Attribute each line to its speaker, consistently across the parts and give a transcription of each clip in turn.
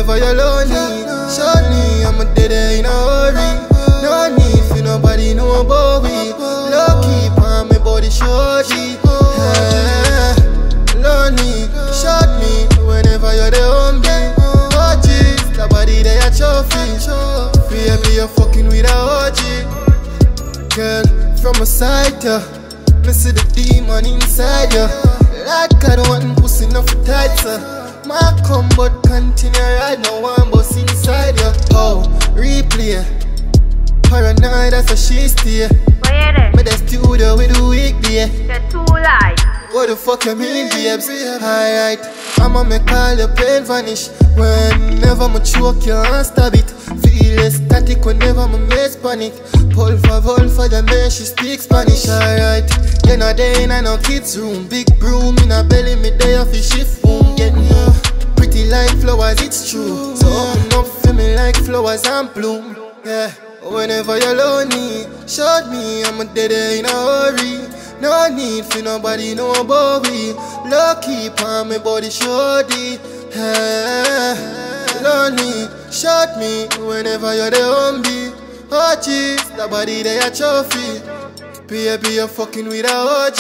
Speaker 1: Whenever you're lonely, shortly, I'm a dead in a hurry. No need for nobody, no about me. Low keep on my body shorty. Lonely, short me. Whenever you're the hungry. Oh jeez, the body they a trophy. Baby, you're fucking with a OG. Girl, from a side, yeah. Me see the demon inside ya. Like I don't want pussy enough tight, sir. My come but continue right now, one boss inside ya. Oh, replay. Paranoid, that's how she stay.
Speaker 2: Where you there?
Speaker 1: Me the studio with the weekday.
Speaker 2: You're too light.
Speaker 1: What the fuck you mean, babes? Alright, I'ma make all your pain vanish. Whenever I choke you and stab it. Feel ecstatic whenever my mates panic. Pull for the man, she speaks Spanish. Alright, you're not there in no kids room. Big broom in a belly, me there off your shift boom. Getting pretty like flowers, it's true. So open up for me like flowers and bloom. Yeah, whenever you're lonely, short me, I'm a dead in a hurry. No need for nobody, no about me. Low keep on my body shorty. Lonely, short me whenever you're the hungry. Oh jeez, the body they a trophy. Baby, you're fucking with a OG.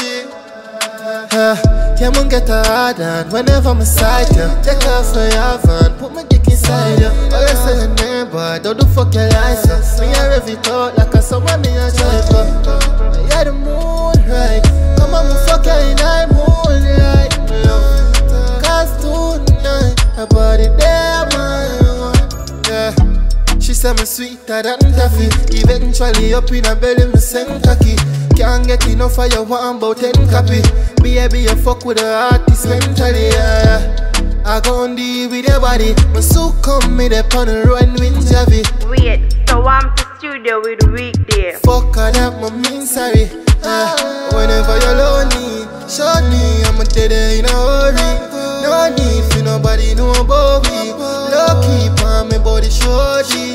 Speaker 1: Yeah, man get a hard hand whenever I'm side ya. Take off your van, put my dick inside ya. Oh, you say your name, boy, don't do fuck your license. Me a rev it out like a someone me a driver. Yeah, the moon right. Come on, me fuck you in the moonlight. Cause tonight, her body there, man. Yeah. She said me sweeter than taffy. Eventually up in her belly me send cocky. Can't get enough of you, want about 10 copy. Baby, you fuck with the artist mentally, yeah. I gon' deal with your body. My suit come me up on the run with Javi.
Speaker 2: Wait, so I'm to studio with the weekday.
Speaker 1: Fuck all that, my mean sorry. Whenever you're lonely, shortly, I'm a dead in a hurry. No need for nobody, no about me. Low keep on my body shorty.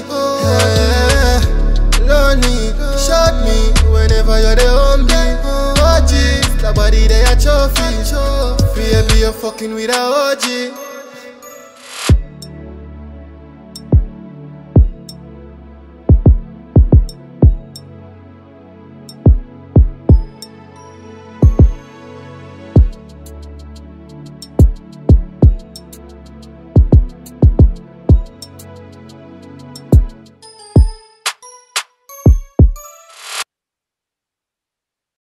Speaker 1: Lonely, short me whenever you're the hungry. Oh jeez, the body they a trophy. Baby, you're fucking with a OG.